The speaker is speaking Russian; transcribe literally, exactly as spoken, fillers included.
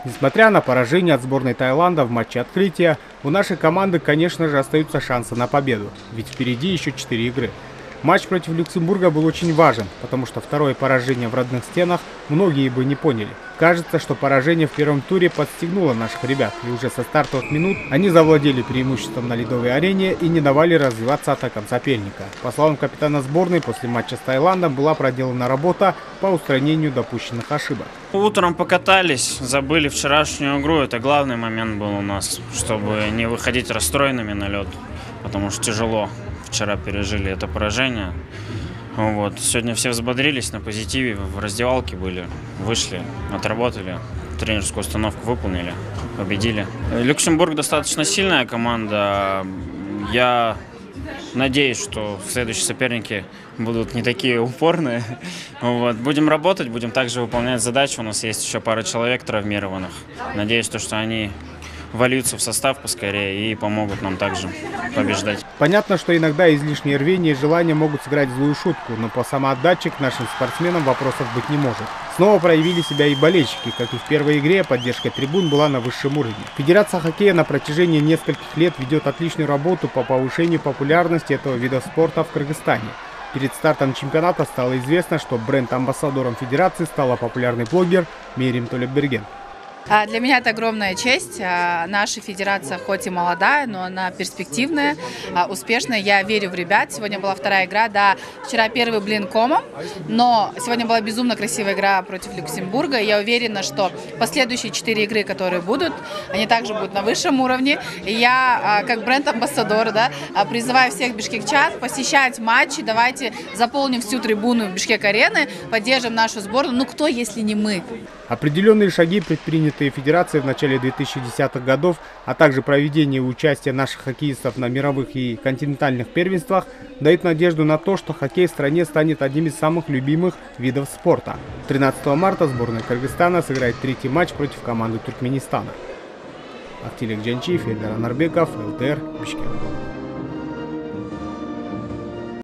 Несмотря на поражение от сборной Таиланда в матче открытия, у нашей команды, конечно же, остаются шансы на победу, ведь впереди еще четыре игры. Матч против Люксембурга был очень важен, потому что второе поражение в родных стенах многие бы не поняли. Кажется, что поражение в первом туре подстегнуло наших ребят, и уже со стартовых минут они завладели преимуществом на ледовой арене и не давали развиваться атакам соперника. По словам капитана сборной, после матча с Таиландом была проделана работа по устранению допущенных ошибок. Утром покатались, забыли вчерашнюю игру, это главный момент был у нас, чтобы не выходить расстроенными на лед, потому что тяжело. Вчера пережили это поражение. Вот. Сегодня все взбодрились на позитиве, в раздевалке были, вышли, отработали, тренерскую установку выполнили, победили. Люксембург достаточно сильная команда. Я надеюсь, что следующие соперники будут не такие упорные. Вот. Будем работать, будем также выполнять задачи. У нас есть еще пара человек травмированных. Надеюсь, что они вольются в состав поскорее и помогут нам также побеждать. Понятно, что иногда излишнее рвение и желание могут сыграть злую шутку, но по самоотдаче к нашим спортсменам вопросов быть не может. Снова проявили себя и болельщики, как и в первой игре, поддержка трибун была на высшем уровне. Федерация хоккея на протяжении нескольких лет ведет отличную работу по повышению популярности этого вида спорта в Кыргызстане. Перед стартом чемпионата стало известно, что бренд-амбассадором федерации стала популярный блогер Мерим Толеберген. Для меня это огромная честь. Наша федерация хоть и молодая, но она перспективная, успешная. Я верю в ребят. Сегодня была вторая игра. Да, вчера первый блин комом, но сегодня была безумно красивая игра против Люксембурга. Я уверена, что последующие четыре игры, которые будут, они также будут на высшем уровне. И я, как бренд-амбассадор, да, призываю всех бишкекчан посещать матчи. Давайте заполним всю трибуну Бишкек-арены, поддержим нашу сборную. Ну кто, если не мы? Определенные шаги, предпринятые федерацией в начале две тысячи десятых годов, а также проведение и участие наших хоккеистов на мировых и континентальных первенствах, дают надежду на то, что хоккей в стране станет одним из самых любимых видов спорта. тринадцатого марта сборная Кыргызстана сыграет третий матч против команды Туркменистана. Актилек Джанчиев, Эльдар Анарбеков, эл тэ эр, Бишкек.